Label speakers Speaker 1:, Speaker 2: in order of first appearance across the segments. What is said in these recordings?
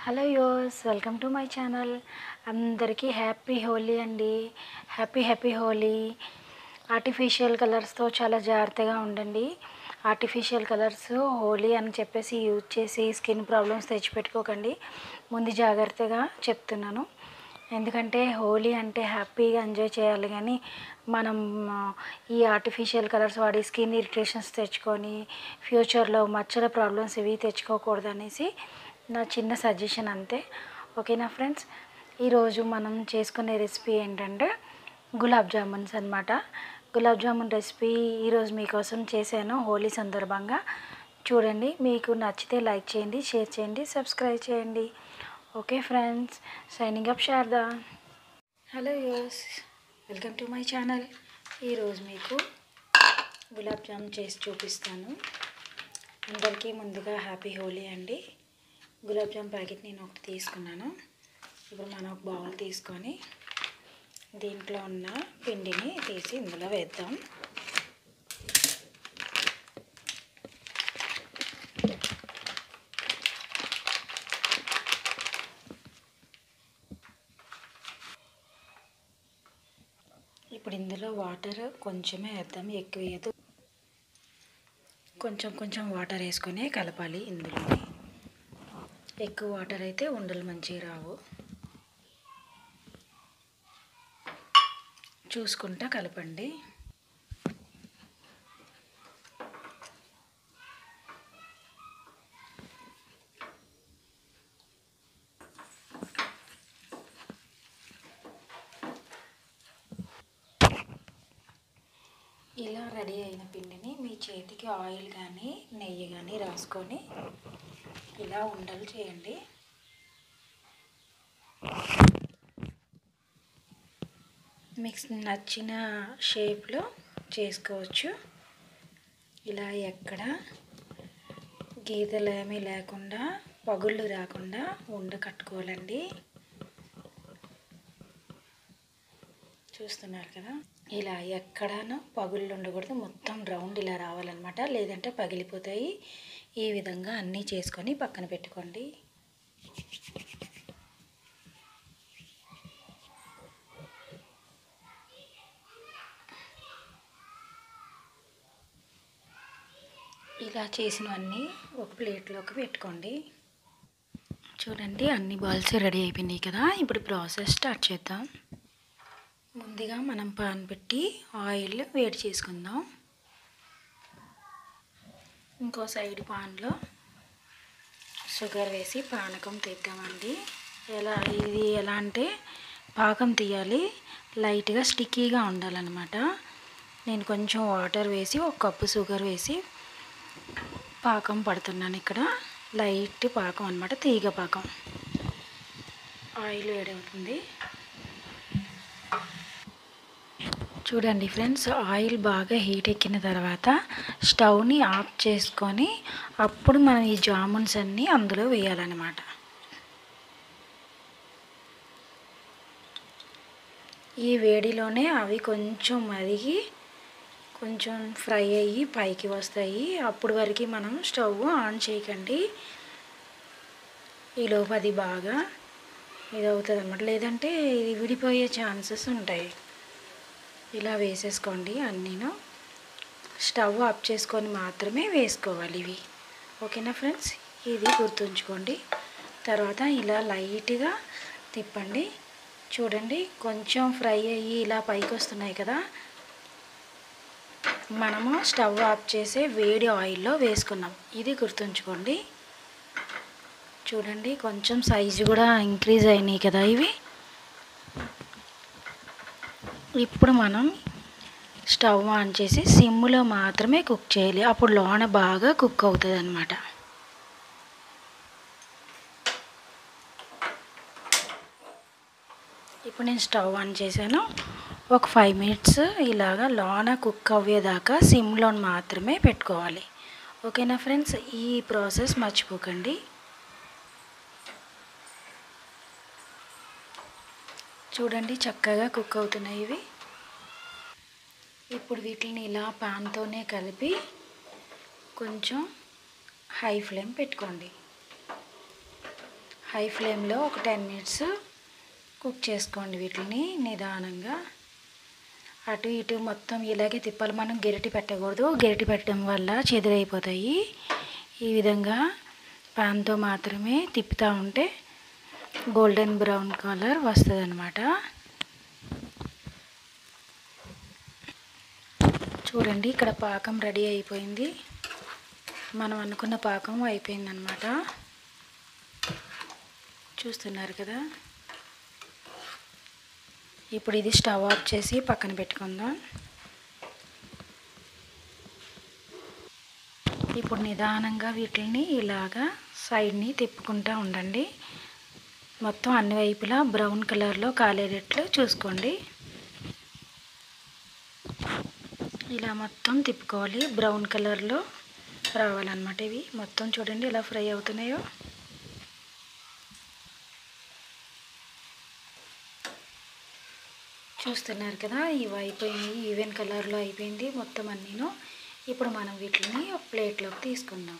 Speaker 1: Hello యోస్, welcome to my channel. అందరికీ happy Holi అండి. హ్యాపీ హోలీ. ఆర్టిఫిషియల్ కలర్స్తో చాలా జాగ్రత్తగా ఉండండి. ఆర్టిఫిషియల్ కలర్స్ హోలీ అని చెప్పేసి యూజ్ చేసి స్కిన్ ప్రాబ్లమ్స్ తెచ్చిపెట్టుకోకండి. ముందు జాగ్రత్తగా చెప్తున్నాను. ఎందుకంటే హోలీ అంటే హ్యాపీగా ఎంజాయ్ చేయాలి, కానీ మనం ఈ ఆర్టిఫిషియల్ కలర్స్ వాడి స్కిన్ ఇరిటేషన్స్ తెచ్చుకొని ఫ్యూచర్లో మచ్చల ప్రాబ్లమ్స్ ఇవి తెచ్చుకోకూడదు అనేసి నా చిన్న సజెషన్ అంతే. ఓకేనా ఫ్రెండ్స్, ఈరోజు మనం చేసుకునే రెసిపీ ఏంటంటే గులాబ్ జామున్స్ అన్నమాట. గులాబ్ జామున్ రెసిపీ ఈరోజు మీకోసం చేశాను హోలీ సందర్భంగా. చూడండి, మీకు నచ్చితే లైక్ చేయండి, షేర్ చేయండి, సబ్స్క్రైబ్ చేయండి. Okay friends, signing up Sharada. Hello యూస్, వెల్కమ్ టు మై ఛానల్. ఈరోజు మీకు గులాబ్ జామున్ చేసి చూపిస్తాను. అందరికీ ముందుగా హ్యాపీ హోలీ అండి. గులాబ్ జామ్ ప్యాకెట్ నేను ఒకటి తీసుకున్నాను. ఇప్పుడు మనం ఒక బౌల్ తీసుకొని దీంట్లో ఉన్న పిండిని తీసి ఇందులో వేద్దాం. ఇప్పుడు ఇందులో వాటర్ కొంచెమే వేద్దాం, ఎక్కువ వేయదు. కొంచెం వాటర్ వేసుకొని కలపాలి. ఇందులో ఎక్కువ వాటర్ అయితే ఉండలు మంచిగా రావు. చూసుకుంటా కలపండి. ఇలా రెడీ అయిన పిండిని మీ చేతికి ఆయిల్ కానీ నెయ్యి కానీ రాసుకొని ఇలా ఉండలు చేయండి. మీకు నచ్చిన షేప్లో చేసుకోవచ్చు. ఇలా ఎక్కడ గీతలు ఏమీ లేకుండా, పగుళ్ళు రాకుండా ఉండ కట్టుకోవాలండి. చూస్తున్నారు కదా, ఇలా ఎక్కడనో పగుళ్ళు ఉండకూడదు, మొత్తం రౌండ్ ఇలా రావాలన్నమాట, లేదంటే పగిలిపోతాయి. ఈ విధంగా అన్నీ చేసుకొని పక్కన పెట్టుకోండి. ఇలా చేసినవన్నీ ఒక ప్లేట్లోకి పెట్టుకోండి. చూడండి, అన్ని బాల్స్ రెడీ అయిపోయినాయి కదా. ఇప్పుడు ప్రాసెస్ స్టార్ట్ చేద్దాం. ముందుగా మనం పాన్ పెట్టి ఆయిల్ వేడి చేసుకుందాం. ఇంకో సైడ్ పాన్లో షుగర్ వేసి పానకం తీద్దామండి. ఇది ఎలా అంటే పాకం తీయాలి, లైట్గా స్టిక్కీగా ఉండాలన్నమాట. నేను కొంచెం వాటర్ వేసి ఒక కప్పు షుగర్ వేసి పాకం పడుతున్నాను. ఇక్కడ లైట్ పాకం అన్నమాట, తీగ పాకం. ఆయిల్ వేడవుతుంది. చూడండి ఫ్రెండ్స్, ఆయిల్ బాగా హీట్ ఎక్కిన తర్వాత స్టవ్ని ఆఫ్ చేసుకొని అప్పుడు మనం ఈ జామున్స్ అన్నీ అందులో వేయాలన్నమాట. ఈ వేడిలోనే అవి కొంచెం మరిగి కొంచెం ఫ్రై అయ్యి పైకి వస్తాయి. అప్పుడు వరకు మనం స్టవ్ ఆన్ చేయకండి. ఈలోపు అది బాగా ఇదవుతుంది అన్నమాట, లేదంటే ఇది విడిపోయే ఛాన్సెస్ ఉంటాయి. ఇలా వేసేసుకోండి అన్నీను. స్టవ్ ఆఫ్ చేసుకొని మాత్రమే వేసుకోవాలి ఇవి. ఓకేనా ఫ్రెండ్స్, ఇది గుర్తుంచుకోండి. తర్వాత ఇలా లైట్గా తిప్పండి. చూడండి, కొంచెం ఫ్రై అయ్యి ఇలా పైకి వస్తున్నాయి కదా. మనము స్టవ్ ఆఫ్ చేసే వేడి ఆయిల్లో వేసుకున్నాం, ఇది గుర్తుంచుకోండి. చూడండి, కొంచెం సైజు కూడా ఇంక్రీజ్ అయినాయి కదా ఇవి. ఇప్పుడు మనం స్టవ్ ఆన్ చేసి సిమ్లో మాత్రమే కుక్ చేయాలి, అప్పుడు లోన బాగా కుక్ అవుతుంది అన్నమాట. ఇప్పుడు నేను స్టవ్ ఆన్ చేశాను. ఒక 5 మినిట్స్ ఇలాగా లోన కుక్ అవ్వేదాకా సిమ్లో మాత్రమే పెట్టుకోవాలి. ఓకేనా ఫ్రెండ్స్, ఈ ప్రాసెస్ మర్చిపోకండి. చూడండి, చక్కగా కుక్ అవుతున్నాయి ఇవి. ఇప్పుడు వీటిని ఇలా పాన్తోనే కలిపి కొంచెం హై ఫ్లేమ్ పెట్టుకోండి. హై ఫ్లేమ్లో ఒక 10 మినిట్స్ కుక్ చేసుకోండి. వీటిని నిదానంగా అటు ఇటు మొత్తం ఇలాగే తిప్పాలి. మనం గరిటె పెట్టకూడదు. గరిటె పెట్టడం వల్ల చెదిరైపోతాయి. ఈ విధంగా పాన్తో మాత్రమే తిప్పుతూ ఉంటే గోల్డెన్ బ్రౌన్ కలర్ వస్తుంది అన్నమాట. చూడండి, ఇక్కడ పాకం రెడీ అయిపోయింది. మనం అనుకున్న పాకం అయిపోయిందనమాట. చూస్తున్నారు కదా. ఇప్పుడు ఇది స్టవ్ ఆఫ్ చేసి పక్కన పెట్టుకుందాం. ఇప్పుడు నిదానంగా వీటిని ఇలాగా సైడ్ని తిప్పుకుంటూ ఉండండి. మొత్తం అన్ని వైపులా బ్రౌన్ కలర్లో కాలేటట్లు చూసుకోండి. ఇలా మొత్తం తిప్పుకోవాలి. బ్రౌన్ కలర్లో రావాలన్నమాట. ఇవి మొత్తం చూడండి ఎలా ఫ్రై అవుతున్నాయో. చూస్తున్నారు కదా, ఇవి అయిపోయింది. ఈవెన్ కలర్లో అయిపోయింది మొత్తం అన్నీను. ఇప్పుడు మనం వీటిని ఒక ప్లేట్లోకి తీసుకుందాం.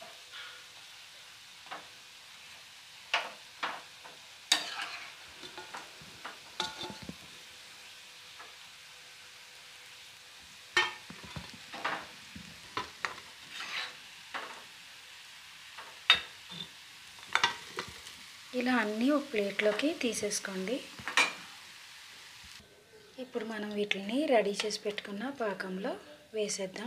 Speaker 1: ఇలా అన్నీ ఒక ప్లేట్లోకి తీసేసుకోండి. ఇప్పుడు మనం వీటిని రెడీ చేసి పెట్టుకున్న పాకంలో వేసేద్దాం.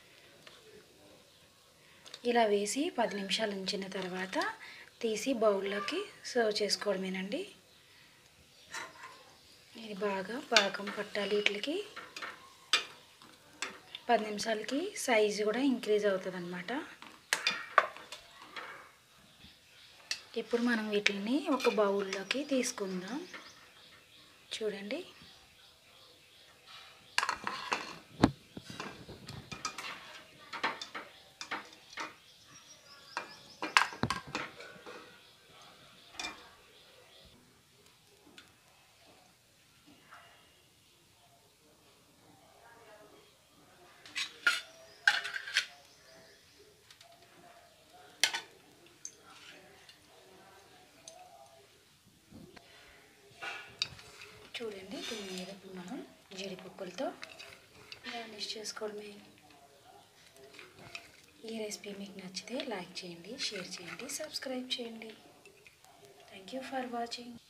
Speaker 1: ఇలా వేసి 10 నిమిషాలు ఉంచిన తర్వాత తీసి బౌల్లోకి సర్వ్ చేసుకోవడమేనండి. ఇది బాగా పాకం పట్టాలి. వీటికి 10 నిమిషాలకి సైజు కూడా ఇంక్రీజ్ అవుతుంది అన్నమాట. ఇప్పుడు మనం వీటిని ఒక బౌల్లోకి తీసుకుందాం. చూడండి, దీని మీద మనం జీడిపప్పులతో గార్నిష్ చేసుకోవడమే. ఈ రెసిపీ మీకు నచ్చితే లైక్ చేయండి, షేర్ చేయండి, సబ్స్క్రైబ్ చేయండి. Thank you for watching.